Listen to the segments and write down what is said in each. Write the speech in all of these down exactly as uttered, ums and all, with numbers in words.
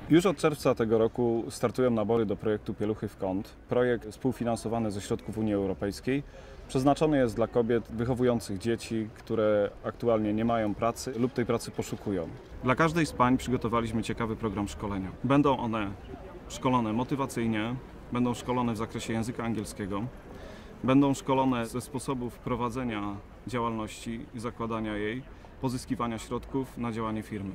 Już od czerwca tego roku startują nabory do projektu Pieluchy w kąt. Projekt współfinansowany ze środków Unii Europejskiej. Przeznaczony jest dla kobiet wychowujących dzieci, które aktualnie nie mają pracy lub tej pracy poszukują. Dla każdej z pań przygotowaliśmy ciekawy program szkolenia. Będą one szkolone motywacyjnie, będą szkolone w zakresie języka angielskiego, będą szkolone ze sposobów prowadzenia działalności i zakładania jej, pozyskiwania środków na działanie firmy.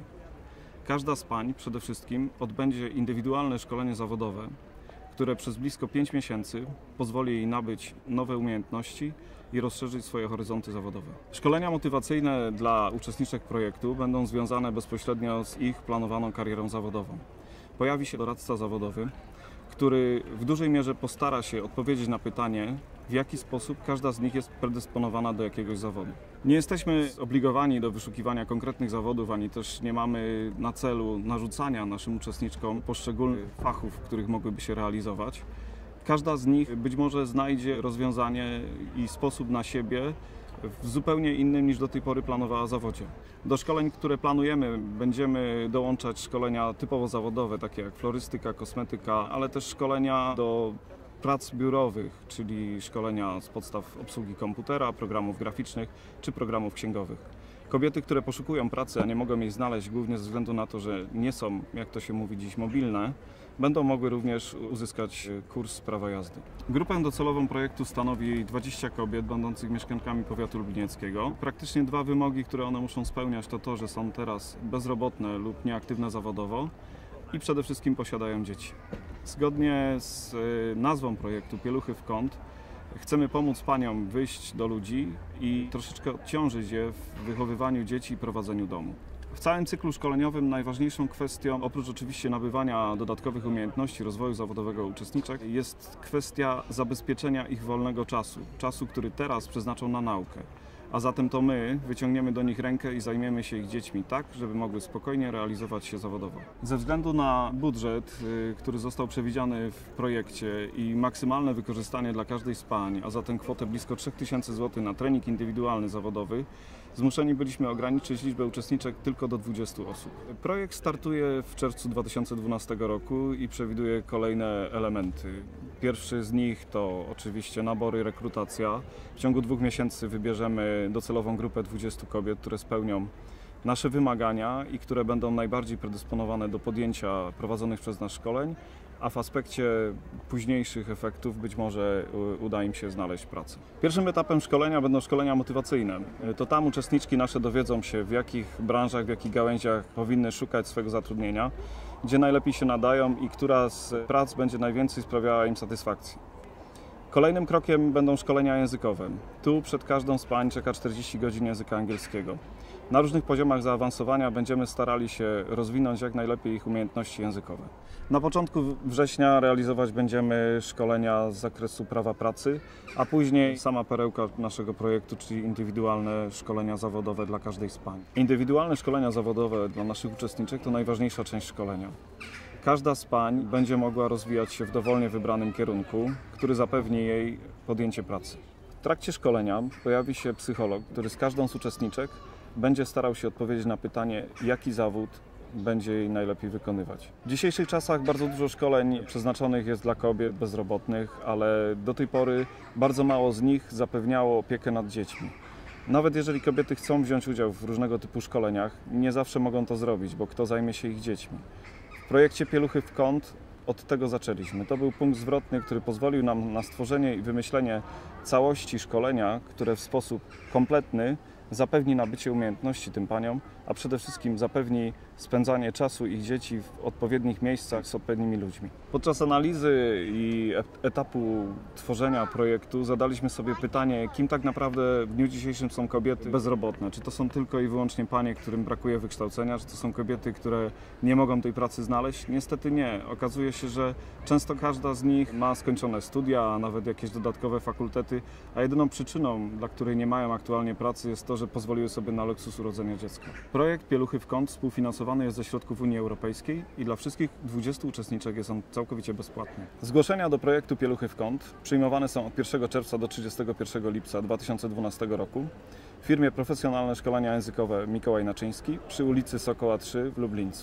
Każda z pań przede wszystkim odbędzie indywidualne szkolenie zawodowe, które przez blisko pięć miesięcy pozwoli jej nabyć nowe umiejętności i rozszerzyć swoje horyzonty zawodowe. Szkolenia motywacyjne dla uczestniczek projektu będą związane bezpośrednio z ich planowaną karierą zawodową. Pojawi się doradca zawodowy, który w dużej mierze postara się odpowiedzieć na pytanie, w jaki sposób każda z nich jest predysponowana do jakiegoś zawodu. Nie jesteśmy zobligowani do wyszukiwania konkretnych zawodów, ani też nie mamy na celu narzucania naszym uczestniczkom poszczególnych fachów, w których mogłyby się realizować. Każda z nich być może znajdzie rozwiązanie i sposób na siebie w zupełnie innym niż do tej pory planowała zawodzie. Do szkoleń, które planujemy, będziemy dołączać szkolenia typowo zawodowe, takie jak florystyka, kosmetyka, ale też szkolenia do prac biurowych, czyli szkolenia z podstaw obsługi komputera, programów graficznych czy programów księgowych. Kobiety, które poszukują pracy, a nie mogą jej znaleźć głównie ze względu na to, że nie są, jak to się mówi dziś, mobilne, będą mogły również uzyskać kurs prawa jazdy. Grupę docelową projektu stanowi dwadzieścia kobiet będących mieszkankami powiatu lublinieckiego. Praktycznie dwa wymogi, które one muszą spełniać, to to, że są teraz bezrobotne lub nieaktywne zawodowo i przede wszystkim posiadają dzieci. Zgodnie z nazwą projektu Pieluchy w kąt chcemy pomóc paniom wyjść do ludzi i troszeczkę odciążyć je w wychowywaniu dzieci i prowadzeniu domu. W całym cyklu szkoleniowym najważniejszą kwestią, oprócz oczywiście nabywania dodatkowych umiejętności rozwoju zawodowego uczestniczek, jest kwestia zabezpieczenia ich wolnego czasu, czasu, który teraz przeznaczą na naukę. A zatem to my wyciągniemy do nich rękę i zajmiemy się ich dziećmi tak, żeby mogły spokojnie realizować się zawodowo. Ze względu na budżet, który został przewidziany w projekcie i maksymalne wykorzystanie dla każdej z pań, a zatem kwotę blisko trzech tysięcy złotych na trening indywidualny zawodowy, zmuszeni byliśmy ograniczyć liczbę uczestniczek tylko do dwudziestu osób. Projekt startuje w czerwcu dwa tysiące dwunastego roku i przewiduje kolejne elementy. Pierwszy z nich to oczywiście nabory, rekrutacja. W ciągu dwóch miesięcy wybierzemy docelową grupę dwudziestu kobiet, które spełnią nasze wymagania i które będą najbardziej predysponowane do podjęcia prowadzonych przez nas szkoleń, a w aspekcie późniejszych efektów być może uda im się znaleźć pracę. Pierwszym etapem szkolenia będą szkolenia motywacyjne. To tam uczestniczki nasze dowiedzą się, w jakich branżach, w jakich gałęziach powinny szukać swego zatrudnienia, gdzie najlepiej się nadają i która z prac będzie najwięcej sprawiała im satysfakcji. Kolejnym krokiem będą szkolenia językowe. Tu przed każdą z pań czeka czterdzieści godzin języka angielskiego. Na różnych poziomach zaawansowania będziemy starali się rozwinąć jak najlepiej ich umiejętności językowe. Na początku września realizować będziemy szkolenia z zakresu prawa pracy, a później sama perełka naszego projektu, czyli indywidualne szkolenia zawodowe dla każdej z pań. Indywidualne szkolenia zawodowe dla naszych uczestniczek to najważniejsza część szkolenia. Każda z pań będzie mogła rozwijać się w dowolnie wybranym kierunku, który zapewni jej podjęcie pracy. W trakcie szkolenia pojawi się psycholog, który z każdą z uczestniczek będzie starał się odpowiedzieć na pytanie, jaki zawód będzie jej najlepiej wykonywać. W dzisiejszych czasach bardzo dużo szkoleń przeznaczonych jest dla kobiet bezrobotnych, ale do tej pory bardzo mało z nich zapewniało opiekę nad dziećmi. Nawet jeżeli kobiety chcą wziąć udział w różnego typu szkoleniach, nie zawsze mogą to zrobić, bo kto zajmie się ich dziećmi. W projekcie Pieluchy w kąt od tego zaczęliśmy. To był punkt zwrotny, który pozwolił nam na stworzenie i wymyślenie całości szkolenia, które w sposób kompletny zapewni nabycie umiejętności tym paniom, a przede wszystkim zapewni spędzanie czasu ich dzieci w odpowiednich miejscach z odpowiednimi ludźmi. Podczas analizy i etapu tworzenia projektu zadaliśmy sobie pytanie, kim tak naprawdę w dniu dzisiejszym są kobiety bezrobotne. Czy to są tylko i wyłącznie panie, którym brakuje wykształcenia, czy to są kobiety, które nie mogą tej pracy znaleźć? Niestety nie. Okazuje się, że często każda z nich ma skończone studia, a nawet jakieś dodatkowe fakultety, a jedyną przyczyną, dla której nie mają aktualnie pracy, jest to, że pozwoliły sobie na luksus urodzenia dziecka. Projekt Pieluchy w kąt współfinansowany jest ze środków Unii Europejskiej i dla wszystkich dwudziestu uczestniczek jest on całkowicie bezpłatny. Zgłoszenia do projektu Pieluchy w kąt przyjmowane są od pierwszego czerwca do trzydziestego pierwszego lipca dwa tysiące dwunastego roku w firmie Profesjonalne Szkolenia Językowe Mikołaj Naczyński przy ulicy Sokoła trzy w Lublińcu.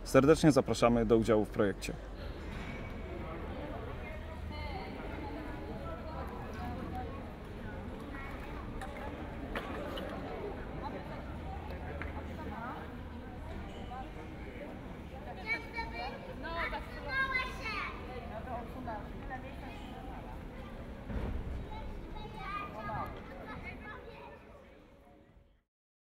Serdecznie zapraszamy do udziału w projekcie.